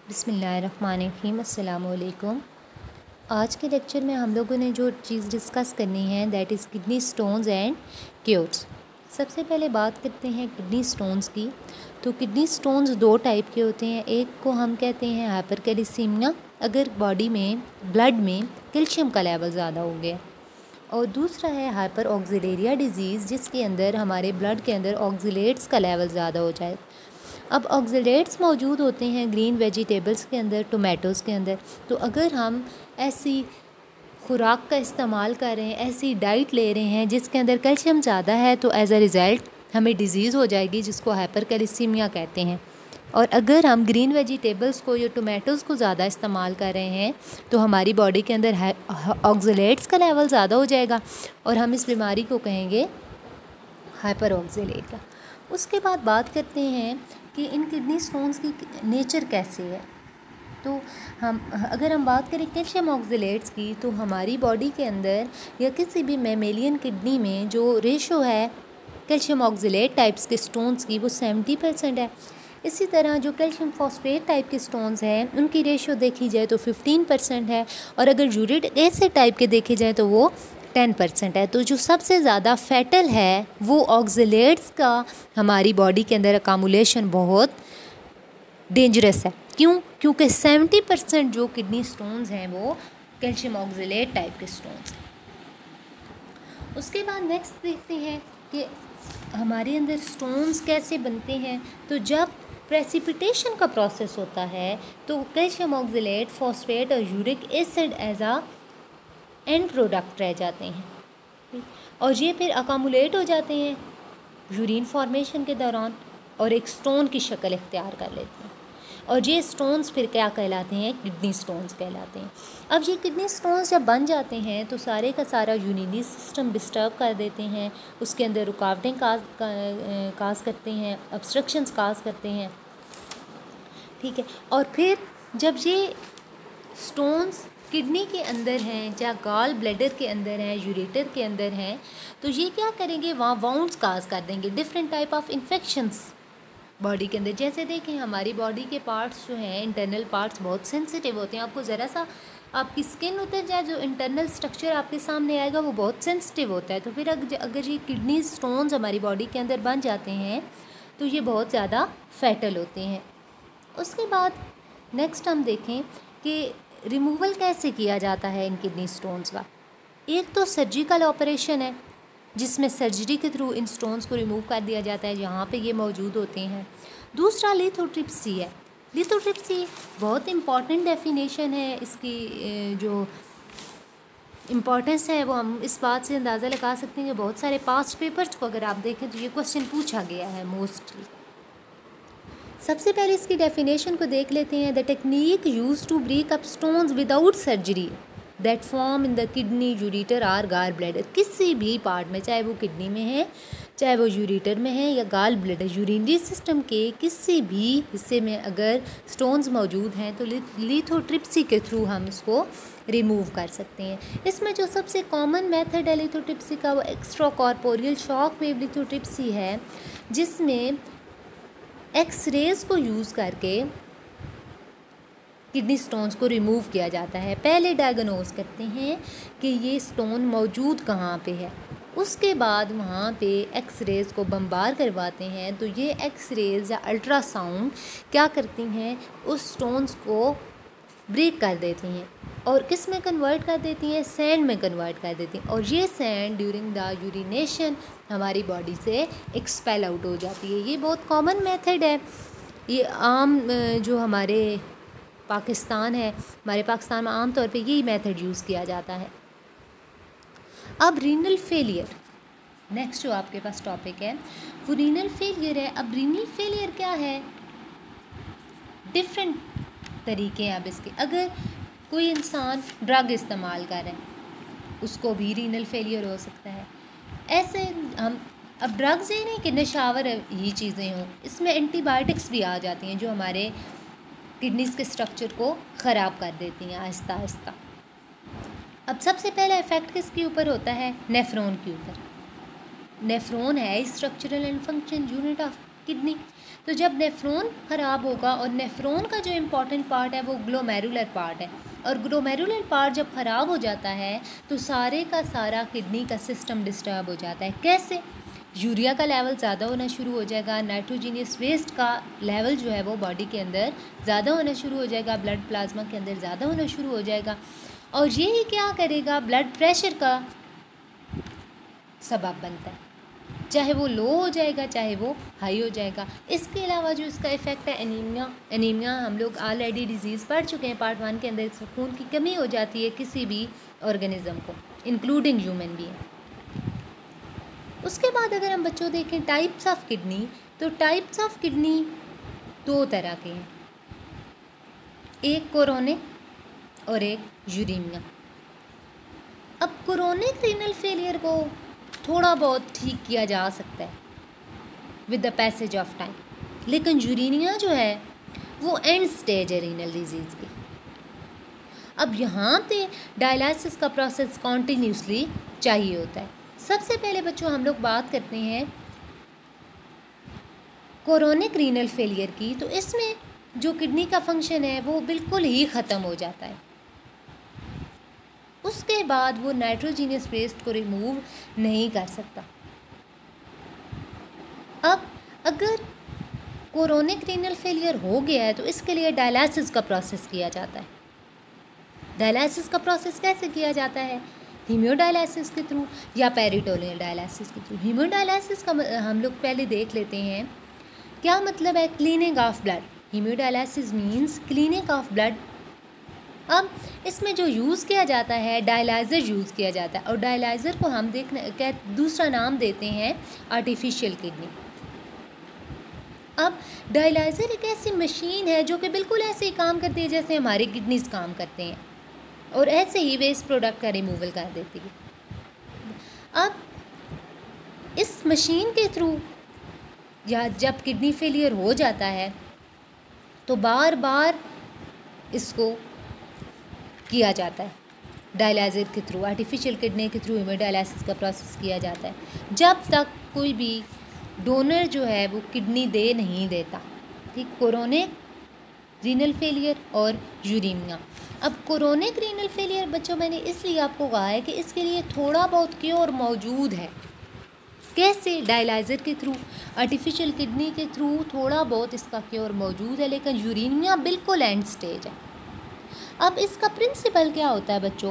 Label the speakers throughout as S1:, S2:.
S1: बिस्मिल्लाहिर्रहमानिर्रहीम अस्सलाम वालेकुम। आज के लेक्चर में हम लोगों ने जो चीज़ डिस्कस करनी है that is kidney stones and cures. सबसे पहले बात करते हैं किडनी स्टोन्स की। तो किडनी स्टोन्स दो टाइप के होते हैं। एक को हम कहते हैं हाइपरकैल्सीमिया, अगर बॉडी में ब्लड में कैल्शियम का लेवल ज़्यादा हो गया, और दूसरा है हाइपर ऑक्सीलेरिया डिजीज़, जिसके अंदर हमारे ब्लड के अंदर ऑक्सीलेट्स का लेवल ज़्यादा हो जाए। अब ऑक्सीलेट्स मौजूद होते हैं ग्रीन वेजिटेबल्स के अंदर, टोमेटोज़ के अंदर। तो अगर हम ऐसी खुराक का इस्तेमाल कर रहे हैं, ऐसी डाइट ले रहे हैं जिसके अंदर कैल्शियम ज़्यादा है, तो एज अ रिज़ल्ट हमें डिज़ीज़ हो जाएगी जिसको हाइपरकैल्सीमिया कहते हैं। और अगर हम ग्रीन वेजिटेबल्स को या टोमेटोज़ को ज़्यादा इस्तेमाल कर रहे हैं तो हमारी बॉडी के अंदर ऑक्सीलेट्स का लेवल ज़्यादा हो जाएगा और हम इस बीमारी को कहेंगे हाइपर ऑक्सीलेरिया। उसके बाद बात करते हैं कि इन किडनी स्टोन्स की नेचर कैसे है। तो अगर हम बात करें कैल्शियम ऑक्सीलेट्स की, तो हमारी बॉडी के अंदर या किसी भी मैमेलियन किडनी में जो रेशो है कैल्शियम ऑक्सीलेट टाइप्स के स्टोन्स की वो 70% है। इसी तरह जो कैल्शियम फॉस्फेट टाइप के स्टोन्स हैं उनकी रेशो देखी जाए तो 15% है, और अगर यूरिक एसिड टाइप के देखे जाए तो वो 10% है। तो जो सबसे ज़्यादा फैटल है वो ऑक्सीलेट्स का हमारी बॉडी के अंदर अकामुलेशन बहुत डेंजरस है। क्यों? क्योंकि 70% जो किडनी स्टोन्स हैं वो कैल्शियम ऑक्सीलेट टाइप के स्टोन्स हैं। उसके बाद नेक्स्ट देखते हैं कि हमारे अंदर स्टोन्स कैसे बनते हैं। तो जब प्रेसिपिटेशन का प्रोसेस होता है तो कैल्शियम ऑक्सीलेट, फॉस्फेट और uric acid as a end product रह जाते हैं, और ये फिर अकामुलेट हो जाते हैं यूरिन फॉर्मेशन के दौरान और एक स्टोन की शक्ल इख्तियार कर लेते हैं, और ये स्टोन्स फिर क्या कहलाते हैं? किडनी स्टोन्स कहलाते हैं। अब ये किडनी स्टोन्स जब बन जाते हैं तो सारे का सारा यूरिनरी सिस्टम डिस्टर्ब कर देते हैं, उसके अंदर रुकावटें काज करते हैं, ऑब्स्ट्रक्शंस काज करते हैं, ठीक है। और फिर जब ये स्टोन्स किडनी के अंदर हैं या गॉल ब्लैडर के अंदर हैं, यूरेटर के अंदर हैं, तो ये क्या करेंगे? वहाँ वाउंड्स काज कर देंगे, different type of infections body के अंदर। जैसे देखें हमारी बॉडी के पार्ट्स जो हैं, इंटरनल पार्ट्स बहुत सेंसिटिव होते हैं। आपको ज़रा सा आपकी स्किन उतर जाए, जो इंटरनल स्ट्रक्चर आपके सामने आएगा वो बहुत सेंसिटिव होता है। तो फिर अगर ये किडनी स्टोन्स हमारी बॉडी के अंदर बन जाते हैं तो ये बहुत ज़्यादा फैटल होते हैं। उसके बाद नेक्स्ट हम देखें कि रिमूवल कैसे किया जाता है इन किडनी स्टोन्स का। एक तो सर्जिकल ऑपरेशन है जिसमें सर्जरी के थ्रू इन स्टोन्स को रिमूव कर दिया जाता है जहाँ पे ये मौजूद होते हैं। दूसरा लिथोट्रिप्सी है। लिथोट्रिप्सी बहुत इम्पॉर्टेंट डेफिनेशन है। इसकी जो इम्पॉर्टेंस है वो हम इस बात से अंदाज़ा लगा सकते हैं कि बहुत सारे पास्ट पेपर्स को अगर आप देखें तो ये क्वेश्चन पूछा गया है मोस्टली। सबसे पहले इसकी डेफिनेशन को देख लेते हैं। The technique use to break up stones without surgery that form in the kidney, ureter और गाल ब्लैडर। किसी भी पार्ट में, चाहे वो किडनी में है, चाहे वो यूरेटर में है या गाल ब्लैडर, यूरिनरी सिस्टम के किसी भी हिस्से में अगर स्टोन्स मौजूद हैं तो लिथोट्रिप्सी के थ्रू हम इसको रिमूव कर सकते हैं। इसमें जो सबसे कॉमन मेथड है लिथोट्रिप्सी का वो extracorporeal shock wave lithotripsy है, जिसमें एक्स रेज़ को यूज़ करके किडनी स्टोन्स को रिमूव किया जाता है। पहले डायग्नोज करते हैं कि ये स्टोन मौजूद कहाँ पे है, उसके बाद वहाँ पे एक्स रेज़ को बम्बार करवाते हैं। तो ये एक्स रेज़ या अल्ट्रासाउंड क्या करती हैं? उस स्टोन्स को ब्रेक कर देती हैं और किस में कन्वर्ट कर देती हैं? सैंड में कन्वर्ट कर देती हैं, और ये सैंड ड्यूरिंग द यूरिनेशन हमारी बॉडी से एक्सपेल आउट हो जाती है। ये बहुत कॉमन मेथड है। ये आम जो हमारे पाकिस्तान है, हमारे पाकिस्तान में आम तौर पे यही मेथड यूज़ किया जाता है। अब रीनल फेलियर नेक्स्ट जो आपके पास टॉपिक है वो रीनल फेलियर है। अब रीनल फेलियर क्या है? डिफरेंट तरीके हैं अब इसके। अगर कोई इंसान ड्रग इस्तेमाल कर रहे हैं उसको भी रीनल फेलियर हो सकता है। ऐसे हम अब ड्रग्स ये नहीं कि नशावर ही चीज़ें हों, इसमें एंटीबायोटिक्स भी आ जाती हैं जो हमारे किडनीज़ के स्ट्रक्चर को ख़राब कर देती हैं आहिस्ता आहिस्ता। अब सबसे पहला इफ़ेक्ट किसके ऊपर होता है? नेफ्रॉन के ऊपर। नेफ्रॉन है structural and function unit of kidney. तो जब नेफ्रॉन ख़राब होगा, और नेफ्रॉन का जो इम्पॉर्टेंट पार्ट है वो ग्लोमेरुलर पार्ट है, और ग्लोमेरुलर पार्ट जब ख़राब हो जाता है तो सारे का सारा किडनी का सिस्टम डिस्टर्ब हो जाता है। कैसे? यूरिया का लेवल ज़्यादा होना शुरू हो जाएगा, नाइट्रोजीनियस वेस्ट का लेवल जो है वो बॉडी के अंदर ज़्यादा होना शुरू हो जाएगा, ब्लड प्लाज्मा के अंदर ज़्यादा होना शुरू हो जाएगा, और यही क्या करेगा, ब्लड प्रेशर का सबब बनता है, चाहे वो लो हो जाएगा चाहे वो हाई हो जाएगा। इसके अलावा जो इसका इफ़ेक्ट है एनीमिया हम लोग ऑलरेडी डिजीज़ पढ़ चुके हैं पार्ट 1 के अंदर। इसमें खून की कमी हो जाती है किसी भी ऑर्गेनिज्म को, इंक्लूडिंग ह्यूमन बीइंग। उसके बाद अगर हम बच्चों देखें टाइप्स ऑफ किडनी, तो टाइप्स ऑफ किडनी 2 तरह के हैं, एक कोरोनिक और एक यूरेमिया। अब कोरोनिक रीनल फेलियर को थोड़ा बहुत ठीक किया जा सकता है with the passage of time, लेकिन यूरेमिया जो है वो एंड स्टेज है रीनल डिजीज़ की। अब यहाँ पे डायलिसिस का प्रोसेस कॉन्टीन्यूसली चाहिए होता है। सबसे पहले बच्चों हम लोग बात करते हैं कोरोनिक रीनल फेलियर की, तो इसमें जो किडनी का फंक्शन है वो बिल्कुल ही ख़त्म हो जाता है। उसके बाद वो नाइट्रोजीनियस वेस्ट को रिमूव नहीं कर सकता। अब अगर कोरोनिक रीनल फेलियर हो गया है तो इसके लिए डायलिसिस का प्रोसेस किया जाता है। डायलिसिस का प्रोसेस कैसे किया जाता है? हीमोडायलिसिस के थ्रू या पेरिटोनियल डायलिसिस के थ्रू। हीमोडायलिसिस का हम लोग पहले देख लेते हैं क्या मतलब है। Cleaning of blood, haemodialysis means cleaning of blood. अब इसमें जो यूज़ किया जाता है डायलाइज़र यूज़ किया जाता है, और डायलाइज़र को हम दूसरा नाम देते हैं आर्टिफिशियल किडनी। अब डायलाइज़र एक ऐसी मशीन है जो कि बिल्कुल ऐसे ही काम करती है जैसे हमारी किडनीज काम करते हैं, और ऐसे ही वेस्ट प्रोडक्ट का रिमूवल कर देती है। अब इस मशीन के थ्रू या जब किडनी फेलियर हो जाता है तो बार बार इसको किया जाता है डायलाइज़र के थ्रू, आर्टिफिशियल किडनी के थ्रू हीमोडायलिसिस का प्रोसेस किया जाता है जब तक कोई भी डोनर जो है वो किडनी दे नहीं देता। ठीक, कोरोनिक रीनल फेलियर और यूरेमिया। अब कोरोनिक रीनल फेलियर बच्चों मैंने इसलिए आपको कहा है कि इसके लिए थोड़ा बहुत क्योर मौजूद है। कैसे? डायलाइज़र के थ्रू, आर्टिफिशियल किडनी के थ्रू थोड़ा बहुत इसका क्योर मौजूद है, लेकिन यूरेमिया बिल्कुल एंड स्टेज है। अब इसका प्रिंसिपल क्या होता है बच्चों?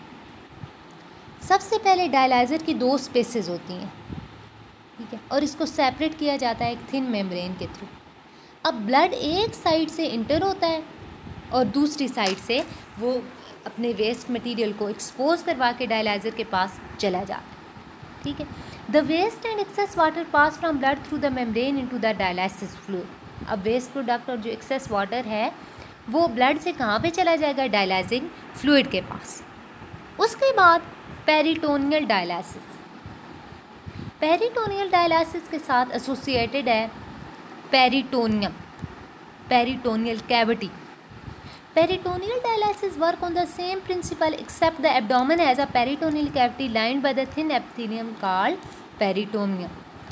S1: सबसे पहले डायलाइज़र की 2 स्पेसेस होती हैं, ठीक है, और इसको सेपरेट किया जाता है एक थिन मेम्ब्रेन के थ्रू। अब ब्लड एक साइड से इंटर होता है और दूसरी साइड से वो अपने वेस्ट मटेरियल को एक्सपोज करवा के डायलाइज़र के पास चला जाता है। ठीक है, the waste and excess water pass from blood through the membrane into the dialysis fluid. अब वेस्ट प्रोडक्ट और जो एक्सेस वाटर है वो ब्लड से कहाँ पे चला जाएगा? डायलाइजिंग फ्लूइड के पास। उसके बाद पेरिटोनियल डायलिसिस। पेरिटोनियल डायलिसिस के साथ एसोसिएटेड है peritoneum, peritoneal cavity. Peritoneal dialysis work on the same principle except the abdomen has a peritoneal cavity lined by the thin epithelium called peritoneum.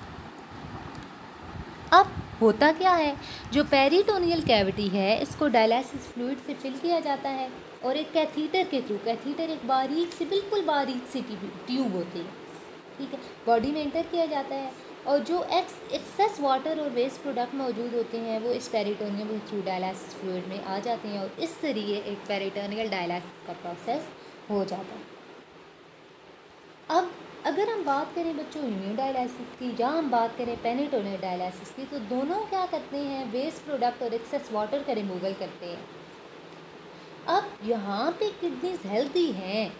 S1: अब होता क्या है, जो पेरिटोनियल कैविटी है इसको डायलिसिस फ्लूइड से फिल किया जाता है और एक कैथीटर के थ्रू, कैथीटर एक बारीक सी बिल्कुल बारीक सी ट्यूब होती है, ठीक है, बॉडी में एंटर किया जाता है, और जो एक्सेस वाटर और वेस्ट प्रोडक्ट मौजूद होते हैं वो इस पेरिटोनियम के थ्रू डायलिसिस फ्लूइड में आ जाते हैं, और इस जरिए एक पेरिटोनियल डायलिसिस का प्रोसेस हो जाता है। अब अगर हम बात करें बच्चों हीमोडायलिसिस की या हम बात करें पेरिटोनियल डायलिसिस की, तो दोनों क्या करते हैं? वेस्ट प्रोडक्ट और एक्सेस वाटर का रिमूवल करते हैं। अब यहाँ पे किडनीज हेल्दी हैं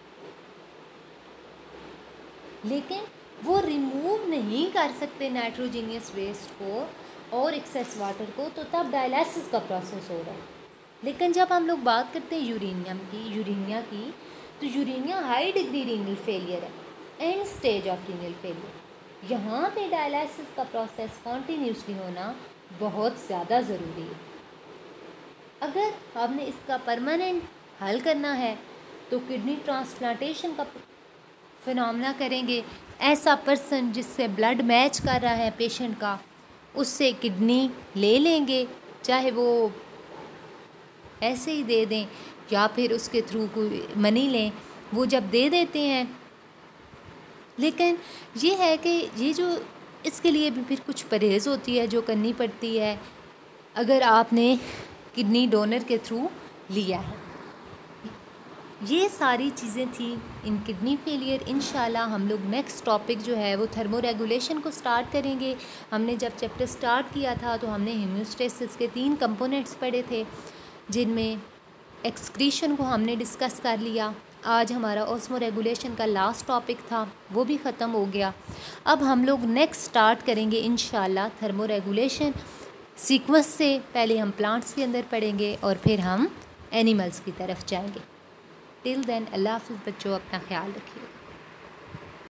S1: लेकिन वो रिमूव नहीं कर सकते नाइट्रोजीनियस वेस्ट को और एक्सेस वाटर को, तो तब डायलिसिस का प्रोसेस हो रहा है। लेकिन जब हम लोग बात करते हैं यूरेमिया की, तो uraemia high degree renal failure है, end stage of renal failure. यहाँ पे डायलिसिस का प्रोसेस कॉन्टीन्यूसली होना बहुत ज़्यादा ज़रूरी है। अगर हमने इसका परमानेंट हल करना है तो किडनी ट्रांसप्लांटेशन का फिनोमेना करेंगे। ऐसा पर्सन जिससे ब्लड मैच कर रहा है पेशेंट का, उससे किडनी ले लेंगे, चाहे वो ऐसे ही दे दें या फिर उसके थ्रू कोई मनी लें, वो जब दे देते हैं। लेकिन ये है कि ये जो इसके लिए भी फिर कुछ परहेज़ होती है जो करनी पड़ती है अगर आपने किडनी डोनर के थ्रू लिया है। ये सारी चीज़ें थी इन किडनी फेलियर। इंशाल्लाह हम लोग नेक्स्ट टॉपिक जो है वो थर्मो रेगुलेशन को स्टार्ट करेंगे। हमने जब चैप्टर स्टार्ट किया था तो हमने हेमियोस्टेसिस के 3 कंपोनेंट्स पढ़े थे, जिनमें एक्सक्रीशन को हमने डिस्कस कर लिया। आज हमारा ऑस्मो रेगुलेशन का लास्ट टॉपिक था, वो भी ख़त्म हो गया। अब हम लोग नेक्स्ट स्टार्ट करेंगे इंशाल्लाह थर्मो रेगुलेशन सीक्वेंस से। पहले हम प्लांट्स के अंदर पढ़ेंगे और फिर हम एनिमल्स की तरफ जाएंगे। टिल देन अल्लाह हाफ़िज़ बच्चों, अपना ख्याल रखिए।